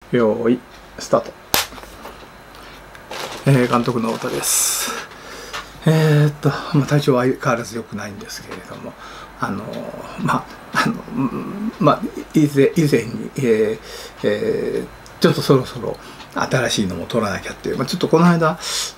よーいスタート。監督の太田です。体調は相変わらず良くないんですけれども、以前に、ちょっとそろそろ新しいのも取らなきゃっていう、ちょっとこの間、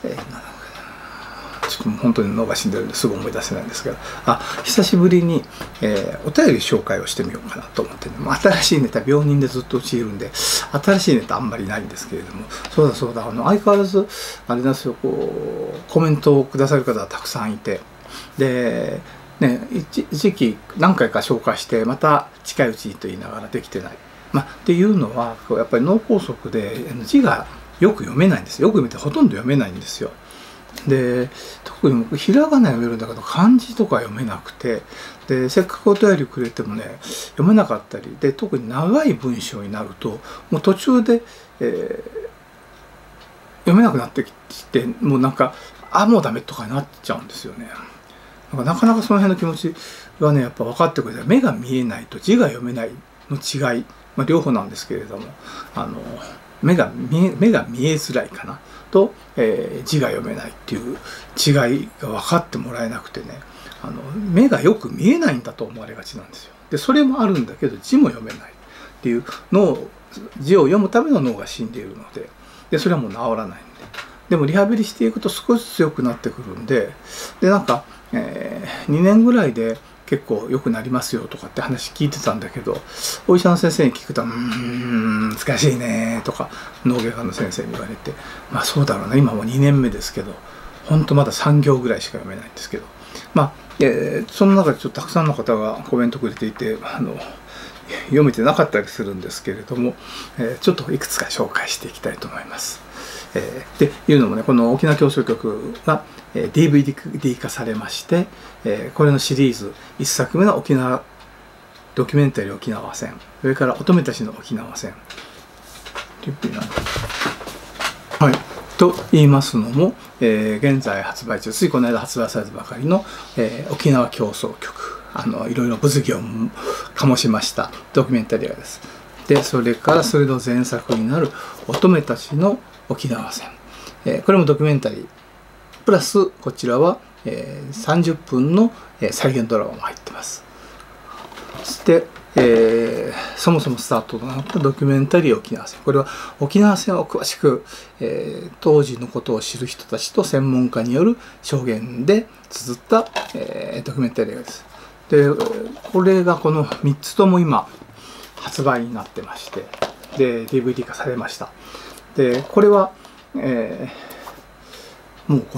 ちょっと本当に脳が死んでるんですぐ思い出せないんですけど、久しぶりに、お便り紹介をしてみようかなと思って、新しいネタ、病人でずっと陥るんで、新しいネタあんまりないんですけれども、そうだ、相変わらず、あれなんですよ、コメントをくださる方がたくさんいて、で、一時期何回か紹介して、また近いうちにと言いながらできてない。っていうのは、やっぱり脳梗塞で字がよく読めないんですよ。よく読めてほとんど読めないんですよ。で、特に僕ひらがな読めるんだけど漢字とか読めなくて、でせっかくお便りくれてもね読めなかったりで、特に長い文章になるともう途中で、読めなくなってきて、もうもうダメとかになっちゃうんですよね。なかなかその辺の気持ちはねやっぱ分かってくれて、目が見えないと字が読めないの違い、両方なんですけれども、目が見えづらいかなと、字が読めないっていう違いが分かってもらえなくてね、目がよく見えないんだと思われがちなんですよ。でそれもあるんだけど字も読めないっていう字を読むための脳が死んでいるので、それはもう治らないんで、でもリハビリしていくと少しずつ良くなってくるんで、2年ぐらいで結構良くなりますよとかって話聞いてたんだけど、お医者の先生に聞くと難しいねとか脳外科の先生に言われて、そうだろうな、今も2年目ですけど本当まだ3行ぐらいしか読めないんですけど、その中でちょっとたくさんの方がコメントくれていて読めてなかったりするんですけれども、ちょっといくつか紹介していきたいと思います。っていうのもね、この沖縄協奏曲が DVD 化されまして、これのシリーズ1作目の沖縄ドキュメンタリー沖縄戦、それから乙女たちの沖縄戦と言いますのも、現在発売中、ついこの間発売されたばかりの、沖縄協奏曲、いろいろ物議を醸しましたドキュメンタリーです。でそれからそれの前作になる乙女たちの沖縄戦、これもドキュメンタリープラスこちらは、30分の、再現ドラマも入ってます。そして、そもそもスタートとなったドキュメンタリー沖縄戦、これは沖縄戦を詳しく、当時のことを知る人たちと専門家による証言で綴った、ドキュメンタリーです。でこれがこの3つとも今発売になってまして、で DVD 化されました。でこれは、もう5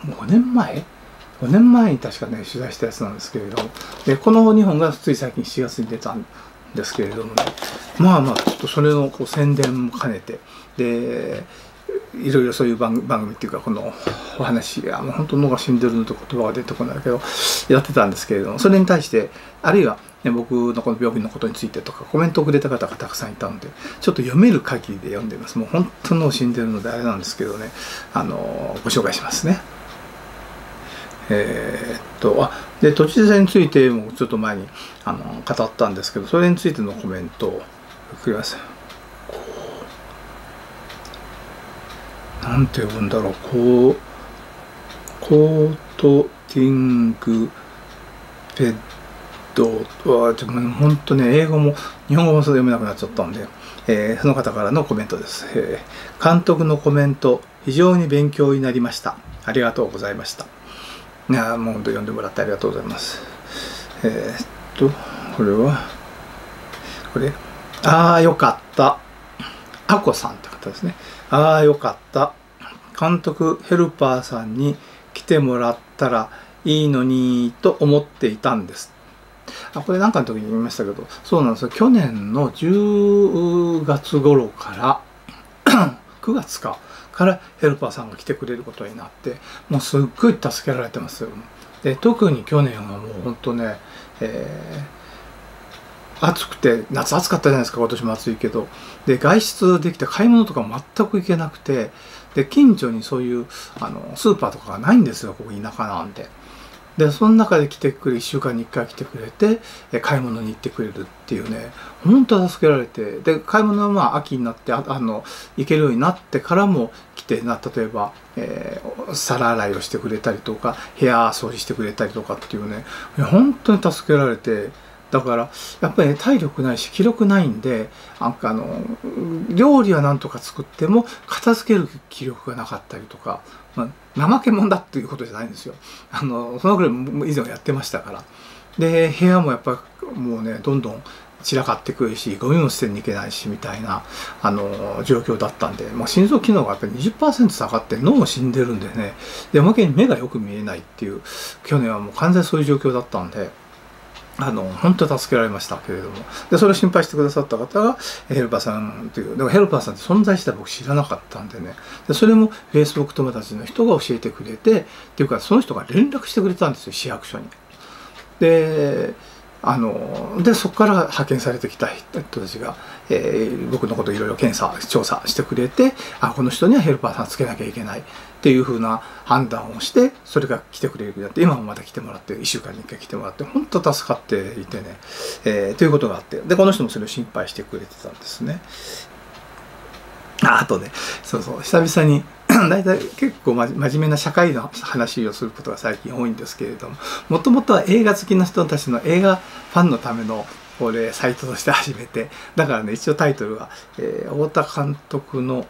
年前に確かね取材したやつなんですけれども、でこの2本がつい最近7月に出たんですけれどもね、ちょっとそれの宣伝も兼ねて、でいろいろそういう番組っていうか、このお話もう本当脳が死んでるのと言葉が出てこないけどやってたんですけれども、それに対してあるいは、僕のこの病気のことについてとかコメントをくれた方がたくさんいたので、ちょっと読める限りで読んでいます。もう本当脳死んでるのであれなんですけどね、ご紹介しますね。で都知事選についてもちょっと前に語ったんですけど、それについてのコメントをくれます。なんて呼ぶんだろう、コートティングペッドは本当ね、英語も日本語も読めなくなっちゃったんで、その方からのコメントです。監督のコメント非常に勉強になりました。ありがとうございました。もう本当読んでもらってありがとうございます。これよかった。あこさんって方ですね。よかった。監督ヘルパーさんに来てもらったらいいのにと思っていたんです。これなんかの時に言いましたけど、そうなんですよ。去年の10月頃から9月からヘルパーさんが来てくれることになって、もうすっごい助けられてますよ。で特に去年はもう本当ね、暑くて、夏暑かったじゃないですか。今年も暑いけど、で外出できて買い物とか全く行けなくて、で近所にそういうスーパーとかがないんですよ、ここ田舎なんで。 でその中で来てくれ、1週間に1回来てくれて買い物に行ってくれるっていうね、本当助けられて、で買い物はまあ秋になって行けるようになってからも来て例えば、皿洗いをしてくれたりとか部屋掃除してくれたりとかっていうね、本当に助けられて。だからやっぱりね、体力ないし気力ないんで、料理はなんとか作っても片付ける気力がなかったりとか、怠け者だっていうことじゃないんですよ。そのぐらい以前はやってましたから。で部屋もやっぱりもうね、どんどん散らかってくるし、ゴミも捨てに行けないしみたいな状況だったんで、心臓機能がやっぱり 20% 下がって脳も死んでるんでね、でおまけに目がよく見えないっていう、去年はもう完全にそういう状況だったんで。本当に助けられましたけれども、でそれを心配してくださった方がヘルパーさんという、でもヘルパーさんって存在して僕知らなかったんでね、でそれも Facebook 友達の人が教えてくれて、っていうかその人が連絡してくれたんですよ、市役所に。でそこから派遣されてきた人たちが、僕のことをいろいろ検査調査してくれて、この人にはヘルパーさんつけなきゃいけないっていうふうな判断をして、それが来てくれるようになって、今もまた来てもらって、1週間に1回来てもらって、本当助かっていてね、ということがあって、でこの人もそれを心配してくれてたんですね。あとね、そう久々に大体結構真面目な社会の話をすることが最近多いんですけれども、もともとは映画好きの人たちの映画ファンのためのこれサイトとして始めて、だからね、一応タイトルは、太田監督の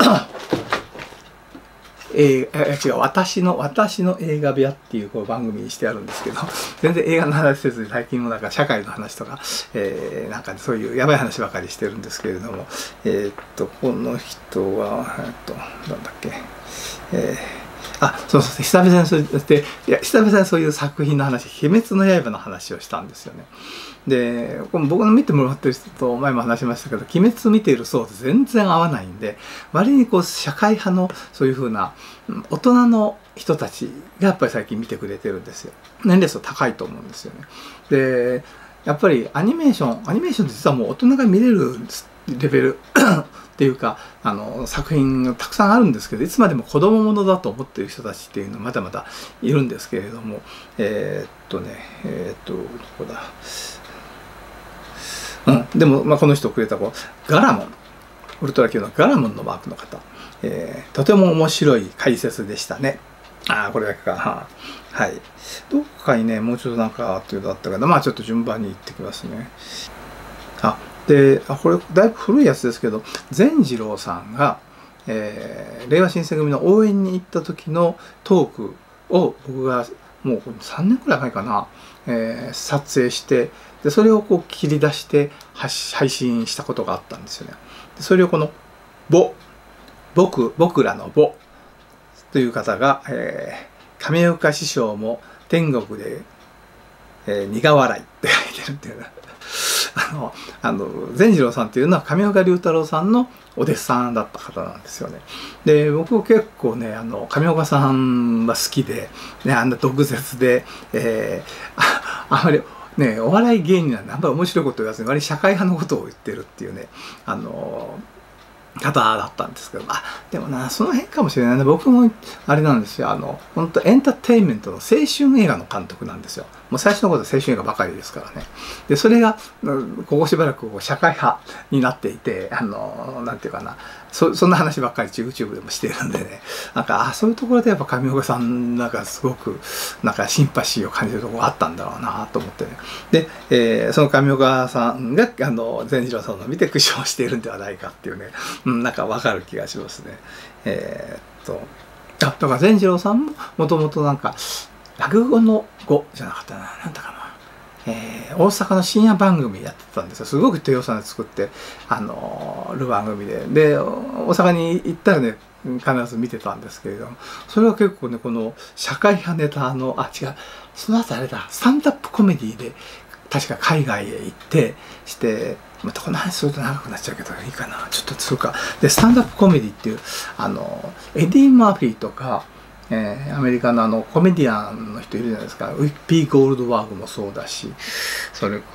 私の映画部屋っていう番組にしてあるんですけど、全然映画の話せずに最近もなんか社会の話とか、なんかそういうやばい話ばかりしてるんですけれども、この人はなんだっけ、そう久々に久々にそういう作品の話、鬼滅の刃の話をしたんですよね。で僕の見てもらってる人と前も話しましたけど、鬼滅見ている層と全然合わないんで、割に社会派のそういうふうな大人の人たちがやっぱり最近見てくれてるんですよ。年齢層高いと思うんですよね。でやっぱりアニメーションって実はもう大人が見れるレベルっていうか作品がたくさんあるんですけど、いつまでも子供ものだと思っている人たちっていうのはまだまだいるんですけれども、どこだ、でも、この人をくれたガラモン、ウルトラ Q のガラモンのマークの方、とても面白い解説でしたね。これだけか。はい。どっかにね、もうちょっとなんかっていうのだったけど、ちょっと順番に言ってきますね。で、これだいぶ古いやつですけど、善次郎さんが、令和新選組の応援に行った時のトークを僕がもう3年くらい前かな、撮影して、でそれを切り出して配信したことがあったんですよね。でそれをこの僕らの母という方が、亀岡師匠も天国で、苦笑いって書いてるっていうね。善次郎さんっていうのは亀岡龍太郎さんのお弟子さんだった方なんですよね。で僕結構ね亀岡さんは好きで、ね、あんな毒舌で、あまりねお笑い芸人なんであんまり面白いこと言わずに割り社会派のことを言ってるっていうね方だったんですけど、でもなその辺かもしれないね。僕もあれなんですよ、本当エンターテインメントの青春映画の監督なんですよ。もう最初のことは青春映画ばかりですからね。でそれがここしばらく社会派になっていて、なんていうかな、そんな話ばっかり YouTube でもしてるんでね、なんかそういうところでやっぱ上岡さんなんかすごくなんかシンパシーを感じるところがあったんだろうなと思ってね。で、その上岡さんが善次郎さんを見て苦笑しているんではないかっていうね、なんかわかる気がしますね。だから善次郎さんももともとなんか落語の語じゃなかったな、なんだかな。大阪の深夜番組やってたんですよ。すごく低予算で作ってる番組で、で大阪に行ったらね必ず見てたんですけれども、それは結構ねこの社会派ネタ違う、その後あれだ、スタンダップコメディで確か海外へ行ってしてまたこの話すると長くなっちゃうけどいいかな、ちょっとそうか。でスタンダップコメディっていうエディ・マーフィーとかアメリカのコメディアンの人いるじゃないですか。ウィッピー・ゴールドバーグもそうだし、それ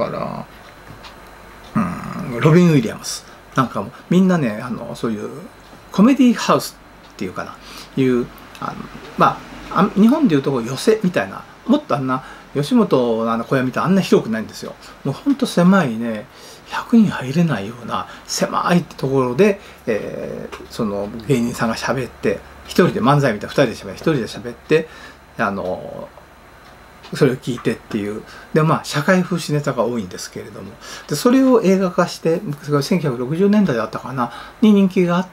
からロビン・ウィリアムスなんかもみんなねそういうコメディハウスっていうかないう日本でいうと寄席みたいなもっと吉本の小屋みたいあんな広くないんですよ。もうほんと狭いね、100人入れないような狭いところで、その芸人さんが喋って、一人で漫才みたいな2人で喋って、一人で喋って、それを聞いてっていう。で、社会風刺ネタが多いんですけれども。で、それを映画化して、1960年代だったかな、に人気があった、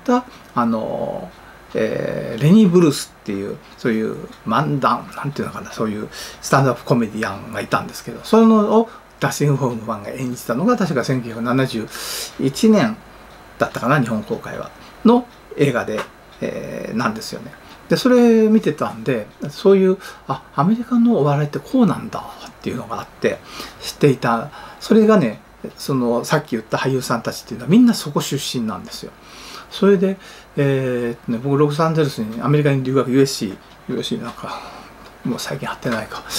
レニー・ブルースっていう、そういう漫談、なんていうのかな、そういうスタンドアップコメディアンがいたんですけど、それのをダスティン・ホフマンが演じたのが、確か1971年だったかな、日本公開は、の映画で、なんですよね。で、それ見てたんで、そういう、アメリカのお笑いってこうなんだっていうのがあって、知っていた。それがね、さっき言った俳優さんたちっていうのはみんなそこ出身なんですよ。それで、僕、ロサンゼルスに、アメリカに留学、USC なんか、もう最近会ってないか、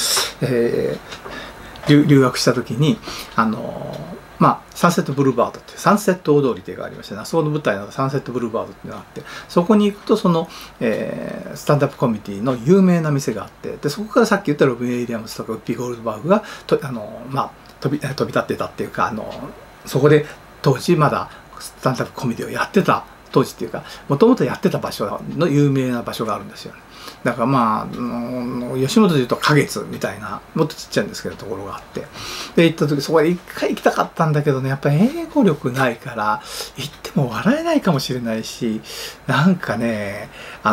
留学した時に、サンセットブルーバードってサンセット大通りっていうのがありまして、ね、そこの舞台のサンセットブルーバードっていうのがあって、そこに行くとスタンダップコメディの有名な店があって、でそこからさっき言ったロビン・ウィリアムスとかウッピー・ゴールドバーグが飛び立ってたっていうか、そこで当時まだスタンダップコメディをやってた当時っていうか、もともとやってた場所の有名な場所があるんですよね。だから吉本でいうと花月みたいな、もっとちっちゃいんですけどところがあって、で行った時そこで一回行きたかったんだけどね、やっぱり英語力ないから行っても笑えないかもしれないし、なんかね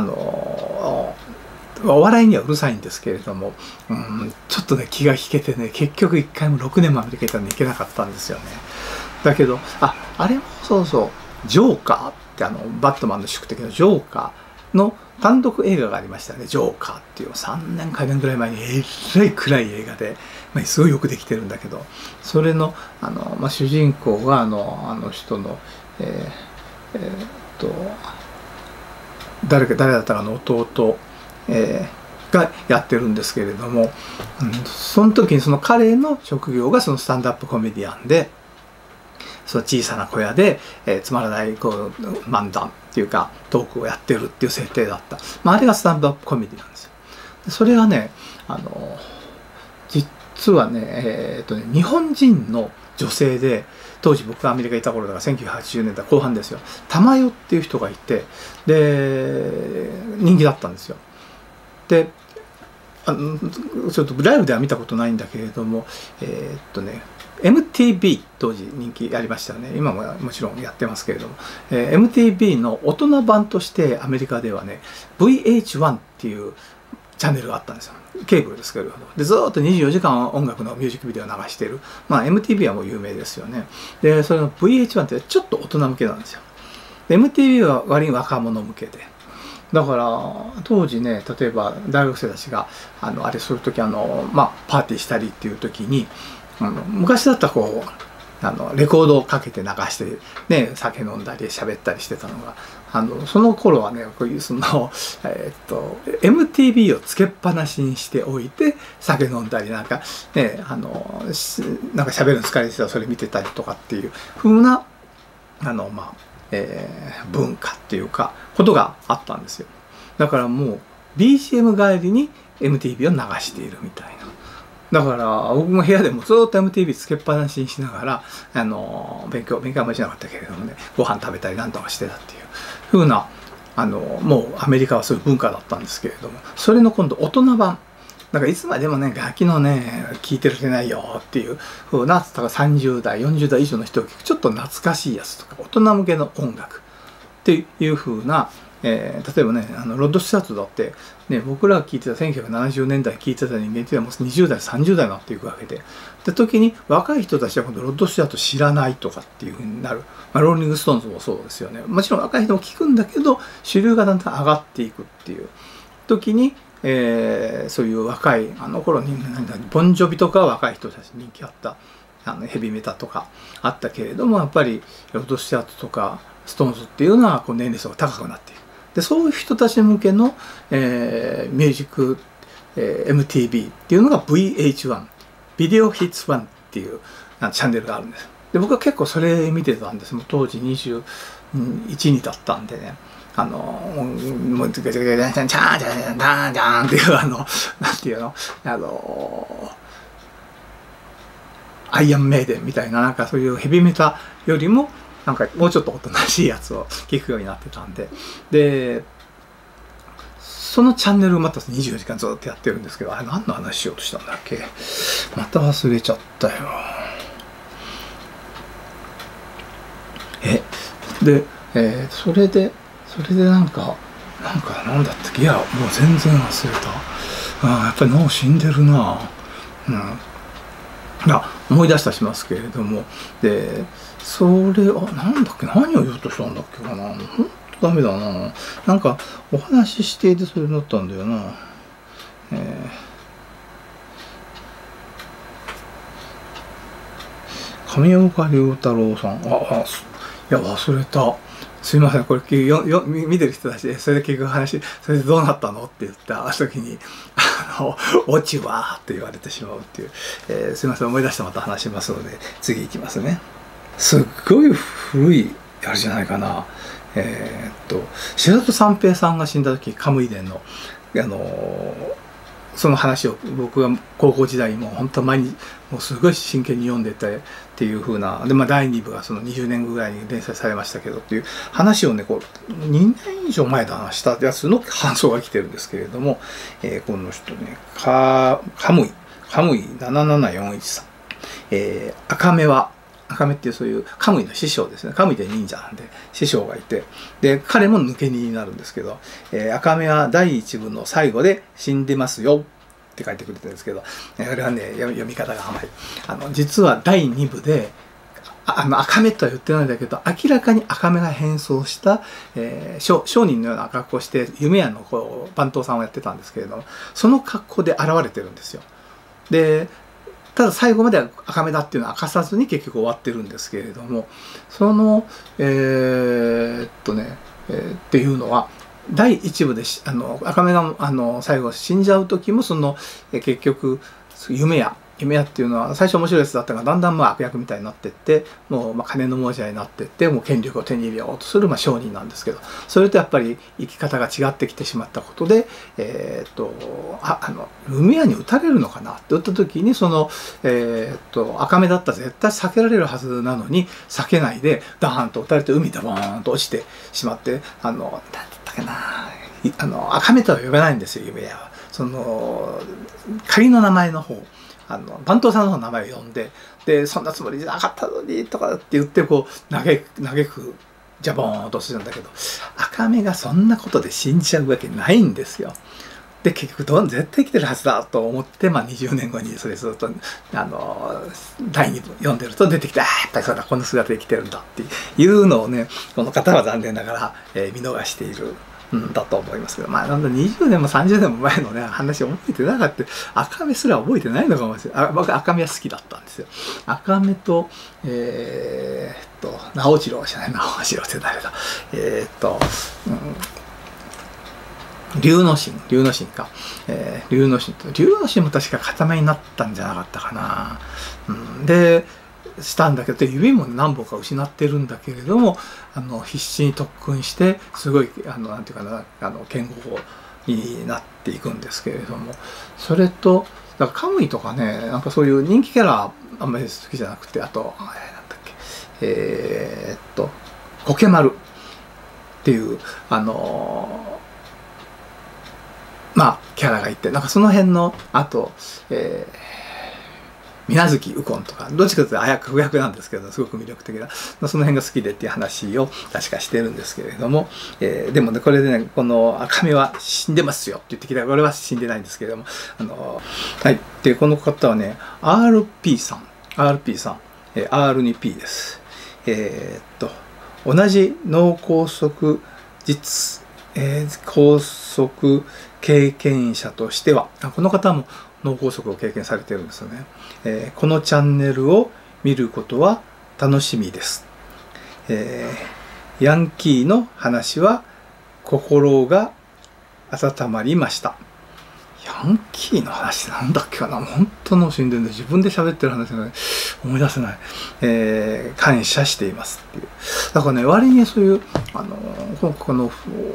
お笑いにはうるさいんですけれども、ちょっとね気が引けてね、結局一回も6年もアメリカ行ったのに行けなかったんですよね。だけどあれもそうジョーカーってバットマンの宿敵のジョーカーの単独映画がありましたね。ジョーカーっていう3年か4年ぐらい前にえらい暗い映画で、すごいよくできてるんだけど、それの主人公があの人の誰だったかの弟、がやってるんですけれども、その時にその彼の職業がそのスタンドアップコメディアンで、その小さな小屋で、つまらない漫談っていうかトークをやってるっていう設定だった、あれがスタンドアップコメディなんですよ。それがね実はね日本人の女性で、当時僕がアメリカにいた頃だから1980年代後半ですよ、玉代っていう人がいて、で人気だったんですよ。でちょっとライブでは見たことないんだけれども、MTV 当時人気ありましたよね。今ももちろんやってますけれども、MTV の大人版としてアメリカではね VH1 っていうチャンネルがあったんですよ。ケーブルですけれども、でずっと24時間音楽のミュージックビデオを流している、MTV はもう有名ですよね。でそれの VH1 ってちょっと大人向けなんですよ。で MTV は割に若者向けで、だから当時ね、例えば大学生たちがあれする時パーティーしたりっていう時に、昔だったらレコードをかけて流して、ね、酒飲んだり喋ったりしてたのが、その頃はね、こういうMTV をつけっぱなしにしておいて酒飲んだりなんかね、なんか喋るの疲れてたらそれ見てたりとかっていう風な文化っていうかことがあったんですよ。だからもう BGM 帰りに MTV を流しているみたいな。だから僕も部屋でもずっと MTV つけっぱなしにしながら勉強はもしなかったけれどもね、ご飯食べたりなんとかしてたっていう風なもうアメリカはそういう文化だったんですけれども、それの今度大人版だからいつまでもねガキのね聞いてるけないよっていう風な、だから30代40代以上の人を聞くちょっと懐かしいやつとか大人向けの音楽っていう風な、例えばねロッド・スチュアートだって、ね、僕らが聞いてた1970年代聞いてた人間っていうのはもう20代30代になっていくわけで、時に若い人たちは今度ロッド・スチュアート知らないとかっていう風になる、ローリング・ストーンズもそうですよね。もちろん若い人も聞くんだけど主流がだんだん上がっていくっていう時に、そういう若い頃にボンジョビとかは若い人たちに人気あったヘビメタとかあったけれども、やっぱりロッド・スチュアートとかストーンズっていうのは年齢層が高くなっている。でそういう人たち向けの、ミュージック、MTV っていうのが VH1 ビデオヒッツ1っていうチャンネルがあるんです。で僕は結構それ見てたんです。もう当時21、2だったんでね、 もう、チャーチャーチャーチャーチャーチャーっていう、なんていうの、アイアンメイデンみたいな、なんかそういうヘビメタよりも、なんかもうちょっとおとなしいやつを聞くようになってたんで、で、そのチャンネルをまた24時間ずっとやってるんですけど、あれ何の話しようとしたんだっけ？また忘れちゃったよ。それでなんだったっけ？いや、もう全然忘れた。やっぱり脳死んでるな。思い出したしますけれども、で、なんだっけ、何を言おうとしたんだっけかな。ほんとダメだな。なんか、お話ししていてそれになったんだよな。上岡龍太郎さん。いや、忘れた。すいません、これ見てる人たちで、それで結局話、それでどうなったのって言った時に、オチはって言われてしまうっていう、すいません、思い出してまた話しますので、次行きますね。すっごい古い、あれじゃないかな。白戸三平さんが死んだ時、カムイ伝の、その話を僕が高校時代にもう本当毎日もうすごい真剣に読んでてっていう風なで、第2部がその20年ぐらいに連載されましたけどっていう話をね、こう2年以上前だなしたやつの感想が来てるんですけれども、この人ね、カムイ7741さん、赤目っていうそういうカムイの師匠ですね。カムイで忍者なんで師匠がいて、で彼も抜け荷になるんですけど、赤目は第1部の最後で死んでますよって書いてくれてるんですけど、あれはね、読み方が甘い。実は第2部で赤目とは言ってないんだけど、明らかに赤目が変装した、商人のような格好をして夢屋の番頭さんをやってたんですけれども、その格好で現れてるんですよ。でただ最後までは赤目だっていうのは明かさずに結局終わってるんですけれども、そのっていうのは第1部で赤目が最後死んじゃう時も結局夢屋っていうのは最初面白いやつだったがだんだん悪役みたいになっていって、もう金の亡者になっていって、もう権力を手に入れようとする商人なんですけど、それとやっぱり生き方が違ってきてしまったことで、夢屋に撃たれるのかなって撃った時に赤目だったら絶対避けられるはずなのに避けないでダーンと撃たれて海にダボーンと落ちてしまって、何だったかな、赤目とは呼べないんですよ、夢屋は。仮の名前の方、番頭さんの名前を呼んで、でそんなつもりじゃなかったのにとかって言って嘆くジャボーンとするんだけど、赤目がそんなことで死んじゃうわけないんですよ。で結局絶対生きてるはずだと思って、20年後にそれずっと第2部読んでると出てきて、やっぱりそうだ、この姿で生きてるんだっていうのをね、この方は残念ながら、見逃しているんだと思いますけど、なんだ20年も30年も前のね話覚えてなかった。赤目すら覚えてないのかもしれない。僕赤目は好きだったんですよ。赤目と直次郎じゃない、直次郎って誰だ、龍之進か、龍之進も確か固めになったんじゃなかったかな。でしたんだけど、指も何本か失ってるんだけれども、必死に特訓してすごいなんていうかな、剣豪になっていくんですけれども、それとだからカムイとかね、なんかそういう人気キャラあんまり好きじゃなくて、あとなんだっけ、コケマルっていうキャラがいて、なんかその辺のあと水無月右近とか、どっちかというと悪役なんですけど、すごく魅力的な、その辺が好きでっていう話を確かしてるんですけれども、でもね、これでね、この赤目は死んでますよって言ってきたら、これは死んでないんですけれども、はい。で、この方はね、RP さん、R に P です。同じ脳梗塞拘束経験者としては、この方も脳梗塞を経験されてるんですよね。このチャンネルを見ることは楽しみです。ヤンキーの話は心が温まりました。 ヤンキーの話なんだっけかな、本当の神殿で自分で喋ってる話が、ね、思い出せない、感謝していますっていう。だからね、割にそういうこの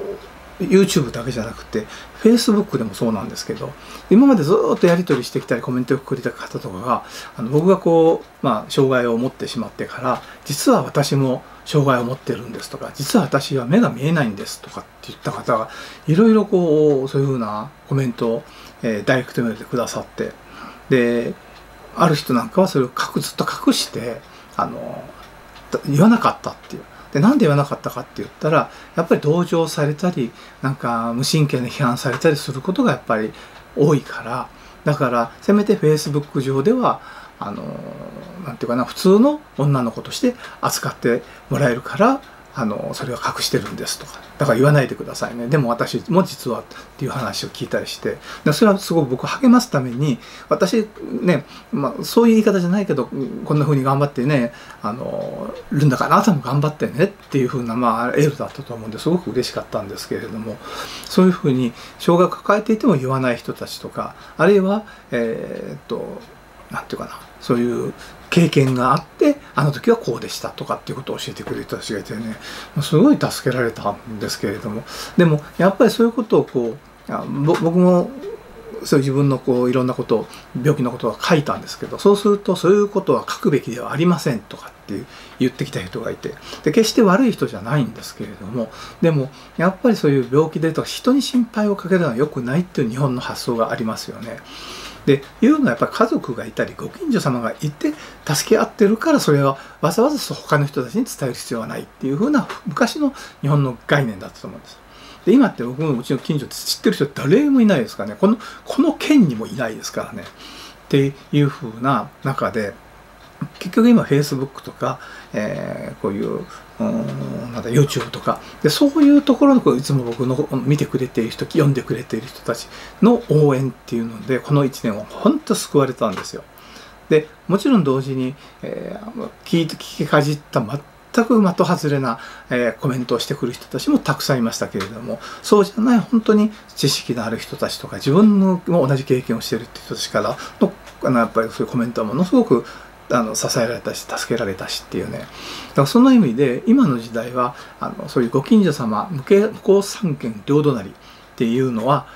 YouTube だけじゃなくて Facebook でもそうなんですけど、今までずっとやり取りしてきたりコメントをくれた方とかが僕が障害を持ってしまってから実は私も障害を持ってるんですとか、実は私は目が見えないんですとかって言った方がいろいろそういうふうなコメントを、ダイレクトメールでくださって、である人なんかはそれをずっと隠して言わなかったっていう。でなんで言わなかったかって言ったら、やっぱり同情されたりなんか無神経に批判されたりすることがやっぱり多いから、だからせめて Facebook 上ではなんていうかな、普通の女の子として扱ってもらえるからそれは隠してるんですとか、だから言わないでくださいね、でも私も実はっていう話を聞いたりして、でそれはすごく僕励ますために、私ね、そういう言い方じゃないけどこんな風に頑張ってねるんだからあなたも頑張ってねっていう風なエールだったと思うんですごく嬉しかったんですけれども、そういう風に障害を抱えていても言わない人たちとか、あるいはなんていうかな、そういう経験があってあの時はこうでしたとかっていうことを教えてくれる人たちがいてね、すごい助けられたんですけれども、でもやっぱりそういうことを僕もそういう自分のいろんなことを病気のことは書いたんですけど、そうするとそういうことは書くべきではありませんとかって言ってきた人がいて、で決して悪い人じゃないんですけれども、でもやっぱりそういう病気でとか人に心配をかけるのは良くないっていう日本の発想がありますよね。でいうのはやっぱり家族がいたりご近所様がいて助け合ってるから、それはわざわざ他の人たちに伝える必要はないっていう風な昔の日本の概念だったと思うんです。で今って僕もうちの近所って知ってる人誰もいないですからね、この県にもいないですからねっていう風な中で、結局今 Facebook とか、こういうなんだ YouTube とかで、そういうところのいつも僕の見てくれている人、読んでくれている人たちの応援っていうので、この1年は本当救われたんですよ。でもちろん同時に、聞きかじった全く的外れな、コメントをしてくる人たちもたくさんいましたけれども、そうじゃない本当に知識のある人たちとか自分も同じ経験をしているっていう人たちからのやっぱりそういうコメントはものすごく支えられたし助けられたしっていうね。だからその意味で今の時代はそういうご近所様向こう三県両隣っていうのは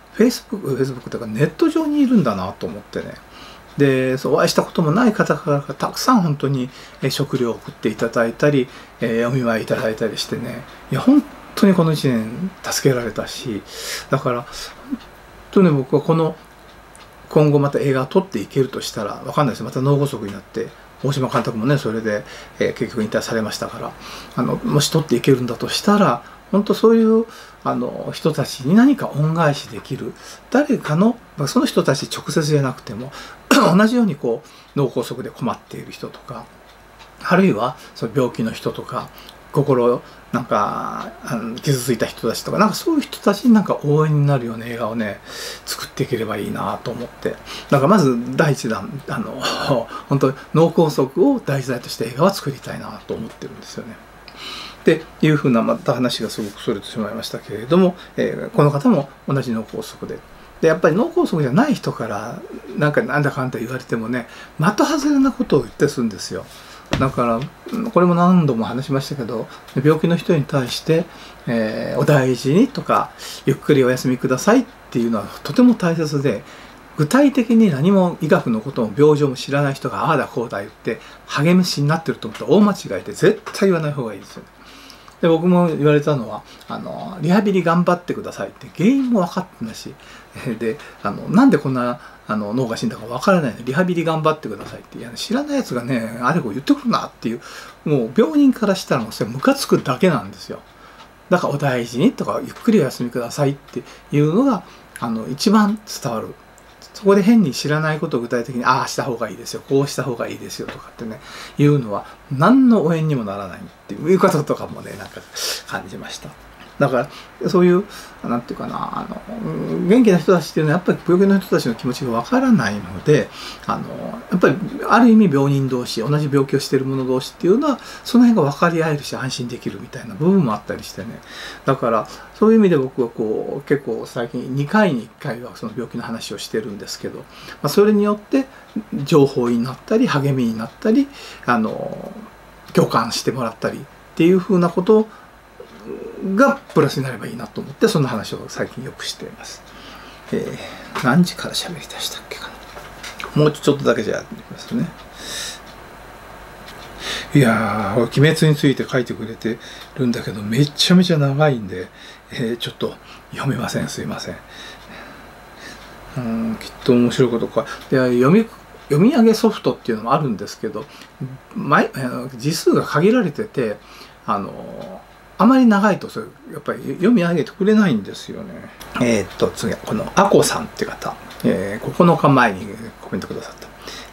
Facebook というかネット上にいるんだなと思ってね。でお会いしたこともない方からたくさん本当に食料を送っていただいたり、お見舞いいただいたりしてね、いや本当にこの1年助けられたし、だから本当に僕は今後また映画を撮っていけるとしたら分かんないです。また脳梗塞になって大島監督もねそれで、結局引退されましたから、もし撮っていけるんだとしたら本当そういう人たちに何か恩返しできる誰かの、その人たち直接じゃなくても同じように脳梗塞で困っている人とか、あるいはその病気の人とか心なんか傷ついた人たちとか、なんかそういう人たちになんか応援になるような映画をね作っていければいいなと思って、だからまず第一弾本当に脳梗塞を題材として映画は作りたいなと思ってるんですよね。っていうふうなまた話がすごくそれてしまいましたけれども、この方も同じ脳梗塞でやっぱり脳梗塞じゃない人からなんだかんだ言われてもね的外れなことを言ってするんですよ。だからこれも何度も話しましたけど、病気の人に対して、お大事にとかゆっくりお休みくださいっていうのはとても大切で、具体的に何も医学のことも病状も知らない人がああだこうだ言って励ましになってると思ったら大間違いで絶対言わない方がいいですよね。で僕も言われたのはリハビリ頑張ってくださいって原因も分かってないし、でなんでこんな脳が死んだか分からないのにリハビリ頑張ってくださいって、いや知らないやつがねあれこれ言ってくるなっていう、もう病人からしたらもうそれムカつくだけなんですよ。だからお大事にとかゆっくりお休みくださいっていうのが一番伝わる。そこで変に知らないことを具体的にああした方がいいですよ、こうした方がいいですよとかってねいうのは何の応援にもならないっていうこととかもねなんか感じました。 だからそういうなんていうかな、元気な人たちっていうのはやっぱり病気の人たちの気持ちがわからないので、やっぱりある意味病人同士、同じ病気をしている者同士っていうのはその辺が分かり合えるし安心できるみたいな部分もあったりしてね。だからそういう意味で僕はこう結構最近2回に1回はその病気の話をしてるんですけど、それによって情報になったり励みになったり共感してもらったりっていうふうなことがプラスになればいいなと思って、そんな話を最近よくしています。何時から喋り出したっけかな。もうちょっとだけじゃやってみますね。いやー、鬼滅について書いてくれてるんだけどめちゃめちゃ長いんで、ちょっと読めません。すいません。きっと面白いことか。で、読み上げソフトっていうのもあるんですけど、字数が限られてて、あまり長いとそれやっぱり読み上げてくれないんですよね。次はこのあこさんって方、9日前にコメントくださった。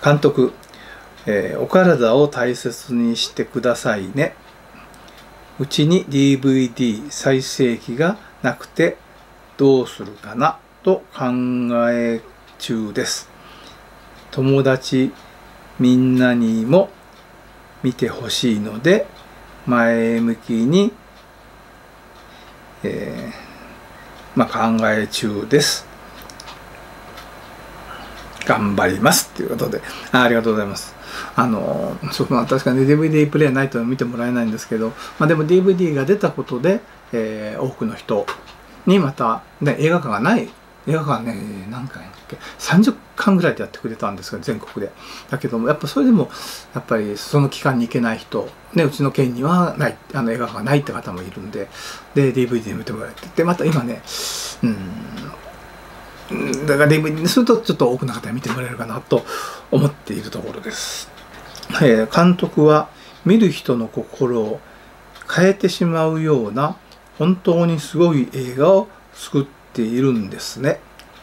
監督、お体を大切にしてくださいね。うちに DVD 再生機がなくてどうするかなと考え中です。友達みんなにも見てほしいので前向きに考え中です。頑張りますっていうことで、ありがとうございます。確かに DVD プレイヤーないと見てもらえないんですけど、でも DVD が出たことで、多くの人にまた、映画館ね、何回だっけ、30巻ぐらいでやってくれたんですが、全国で。だけどもやっぱそれでもやっぱりその期間に行けない人、うちの県にはない、映画館がないって方もいるんで、DVD で見てもらえて、でまた今ね、だから DVD にするとちょっと多くの方に見てもらえるかなと思っているところです。監督は見る人の心を変えてしまうような本当にすごい映画を作っているんですね。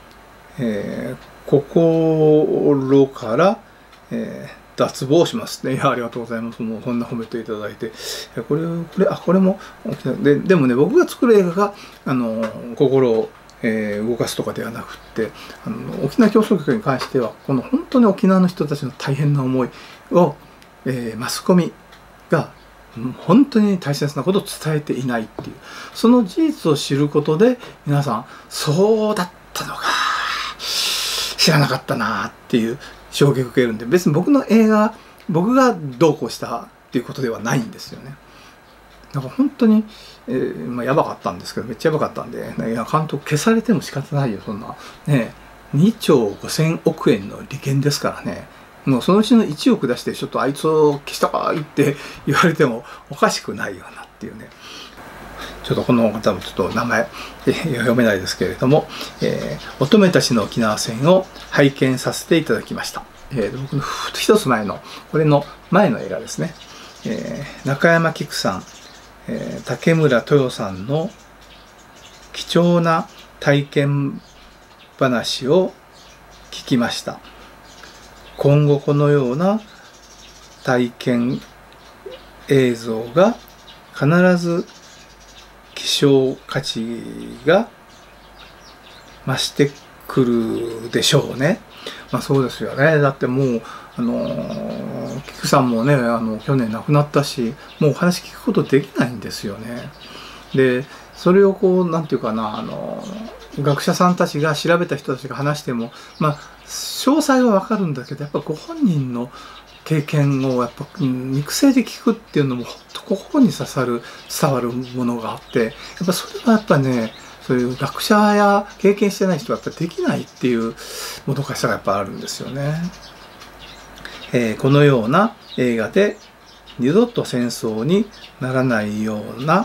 心から、脱帽しますね。いや、ありがとうございます。もうそんな褒めていただいて、これもでもね、僕が作る映画が心を動かすとかではなくって、沖縄競争局に関してはこの本当に沖縄の人たちの大変な思いを、マスコミが本当に大切なことを伝えていないっていう、その事実を知ることで皆さんそうだったのか知らなかったなっていう衝撃を受けるんで、別に僕の映画僕がどうこうしたっていうことではないんですよね。だから本当に、やばかったんですけど、めっちゃやばかったんで、いや監督消されても仕方ないよ、そんなね、2兆5000億円の利権ですからね。もうそのうちの1億出してちょっとあいつを消したかいって言われてもおかしくないよなっていうね。ちょっとこの方もちょっと名前読めないですけれども、乙女たちの沖縄戦を拝見させていただきました。僕の一つ前のこれの前の映画ですね。中山菊さん、竹村豊さんの貴重な体験話を聞きました。今後このような体験映像が必ず希少価値が増してくるでしょうね。そうですよね。だってもう菊さんもね去年亡くなったし、もうお話聞くことできないんですよね。でそれをこうなんていうかな学者さんたちが調べた人たちが話しても詳細は分かるんだけど、やっぱご本人の経験をやっぱ肉声で聞くっていうのも心に刺さる伝わるものがあって、やっぱそれはやっぱねそういう学者や経験してない人はやっぱできないっていうもどかしさがやっぱあるんですよね。このような映画で二度と戦争にならないような、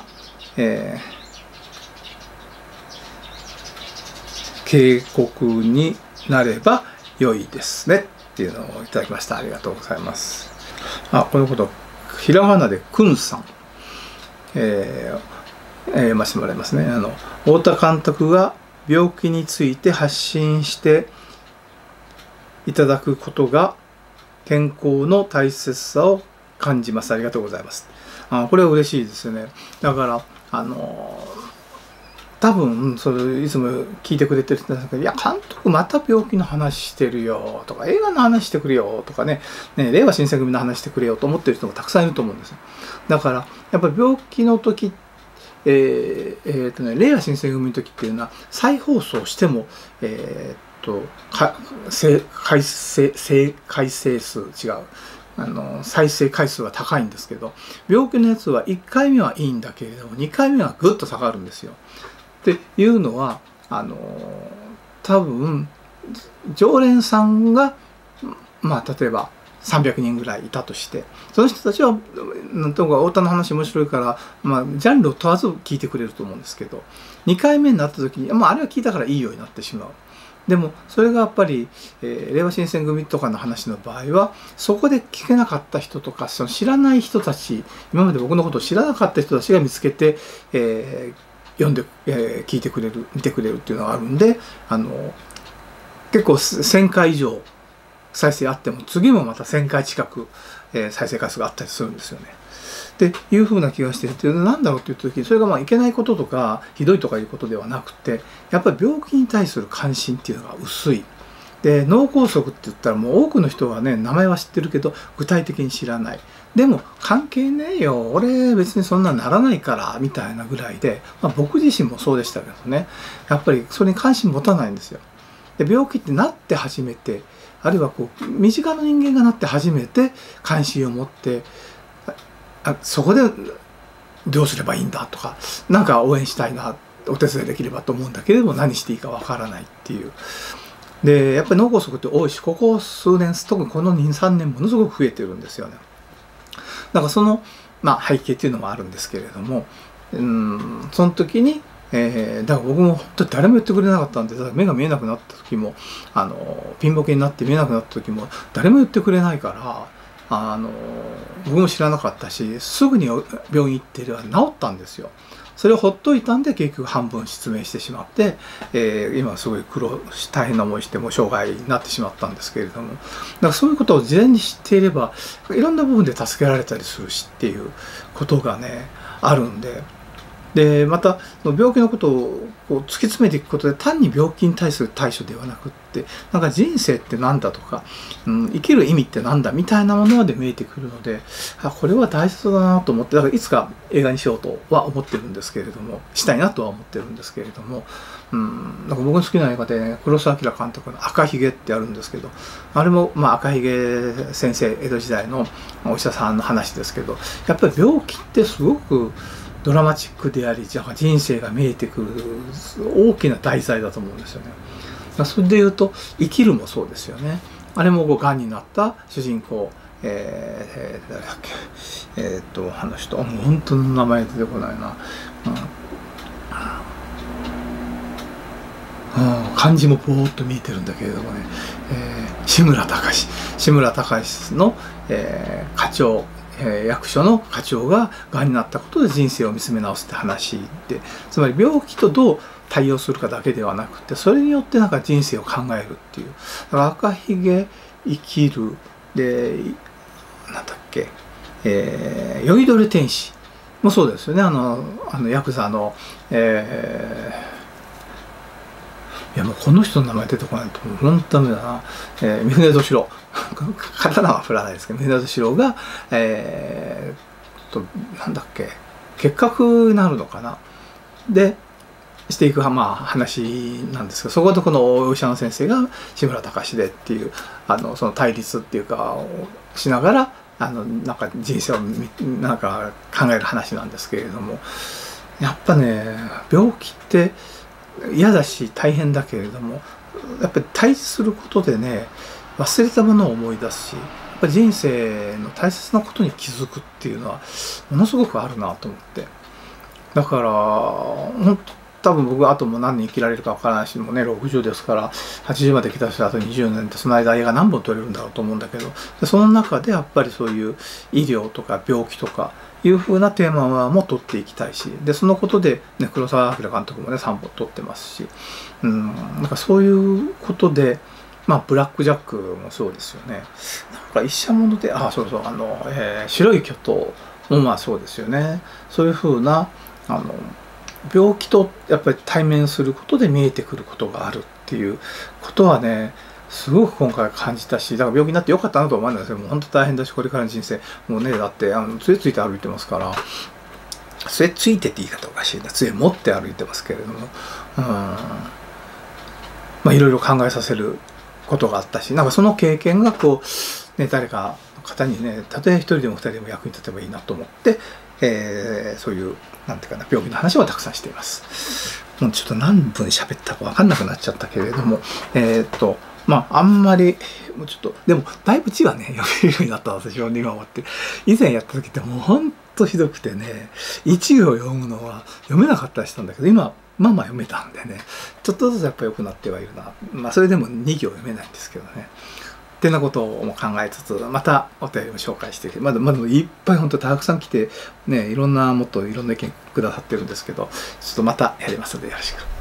警告になれば良いですねっていうのをいただきました。ありがとうございます。このことひらがなでくんさん、読ませてもらいますね。太田監督が病気について発信していただくことが健康の大切さを感じます。ありがとうございます。これは嬉しいですよね。だから多分それいつも聞いてくれてる人なんですけど、いや監督また病気の話してるよとか映画の話してくれよとかね、令和新選組の話してくれよと思ってる人もたくさんいると思うんですよ。だからやっぱり病気の時令和新選組の時っていうのは再放送しても再生数違う再生回数は高いんですけど、病気のやつは1回目はいいんだけれども2回目はぐっと下がるんですよ。っていうのは多分常連さんが例えば300人ぐらいいたとして、その人たちはなんとか太田の話面白いから、ジャンルを問わず聞いてくれると思うんですけど、2回目になった時にあれは聞いたからいいようになってしまう。でもそれがやっぱり、令和新選組とかの話の場合はそこで聞けなかった人とかその知らない人たち、今まで僕のことを知らなかった人たちが見つけて、読んで、聞いてくれる見てくれるっていうのがあるんで、結構1000回以上再生あっても次もまた1000回近く、再生回数があったりするんですよね。っていうふうな気がしてて、なんだろうって言った時にそれがいけないこととかひどいとかいうことではなくて、やっぱり病気に対する関心っていうのが薄い。で脳梗塞って言ったらもう多くの人がね名前は知ってるけど具体的に知らない。でも関係ねえよ俺別にそんなならないからみたいなぐらいで、僕自身もそうでしたけどね、やっぱりそれに関心持たないんですよ。で病気ってなって初めて、あるいは身近な人間がなって初めて関心を持って、そこでどうすればいいんだとか、なんか応援したいな、お手伝いできればと思うんだけれども何していいかわからないっていう。でやっぱり脳梗塞って多いし、ここ数年特にこの 2,3 年ものすごく増えてるんですよね。だからその、背景っていうのもあるんですけれども、その時にだから僕も本当に誰も言ってくれなかったんで、目が見えなくなった時もピンボケになって見えなくなった時も誰も言ってくれないから、僕も知らなかったし、すぐに病院行ってれば治ったんですよ。それをほっといたんで結局半分失明してしまって、今すごい大変な思いしてもう生涯になってしまったんですけれども、だからそういうことを事前に知っていればいろんな部分で助けられたりするしっていうことがねあるんで。でまた病気のことを突き詰めていくことで単に病気に対する対処ではなくって、なんか人生って何だとか、生きる意味って何だみたいなものまで見えてくるので、これは大切だなと思って、だからいつか映画にしようとは思ってるんですけれども、したいなとは思ってるんですけれども、なんか僕の好きな映画で、ね、黒澤明監督の「赤ひげ」ってあるんですけど、あれも赤ひげ先生、江戸時代のお医者さんの話ですけど、やっぱり病気ってすごくドラマチックであり、人生が見えてくる大きな題材だと思うんですよね。それでいうと「生きる」もそうですよね。あれもがんになった主人公、誰だっけ、あの人、もう本当の名前出てこないな、漢字もぼーっと見えてるんだけれどもね、志村隆の、課長、役所の課長ががんになったことで人生を見つめ直すって話で、つまり病気とどう対応するかだけではなくて、それによってなんか人生を考えるっていう。だから赤ひげ、生きるで、なんだっけ、酔いどれ天使もそうですよね。ヤクザの、いやもうこの人の名前出てこないと本当ダメだな。三船敏郎刀は振らないですけど、三船敏郎がなんだっけ、結核になるのかなでしていく話なんですけど、そこでこのお医者の先生が志村隆でっていうその対立っていうかをしながらなんか人生をなんか考える話なんですけれども、やっぱね病気って嫌だし大変だけれども、やっぱり対峙することでね忘れたものを思い出すし、やっぱり人生の大切なことに気づくっていうのはものすごくあるなと思って、だから本当多分僕はあともう何年生きられるか分からないし、もうね60ですから80まで来たしあと20年ってその間映画何本撮れるんだろうと思うんだけど、その中でやっぱりそういう医療とか病気とかいう風なテーマも撮っていきたいし、でそのことで、ね、黒澤明監督もね3本撮ってますし、なんかそういうことでブラック・ジャックもそうですよね。なんか一社ものでそうそう白い巨頭もそうですよね。そういう風な病気とやっぱり対面することで見えてくることがあるっていうことはね、すごく今回感じたし、だから病気になってよかったなと思うんですけども、本当大変だし、これからの人生もうね、だって杖ついて歩いてますから、杖ついてって言い方おかしいな、杖持って歩いてますけれども、まあいろいろ考えさせることがあったし、なんかその経験がこうね、誰かの方にね、たとえ一人でも二人でも役に立てばいいなと思って、そういうなんていうかな、病気の話はたくさんしています。もうちょっと何分喋ったか分かんなくなっちゃったけれども、まああんまりもうちょっとでもだいぶ字はね読めるようになったんですよ、今終わって。以前やった時ってもうほんとひどくてね、1行読むのは読めなかったりしたんだけど、今まあまあ読めたんでね、ちょっとずつやっぱ良くなってはいるな。まあそれでも2行読めないんですけどね。ってなことを考えつつ、またお便りを紹介してまだいっぱい本当たくさん来てね、いろんなもっといろんな意見くださってるんですけど、ちょっとまたやりますのでよろしく。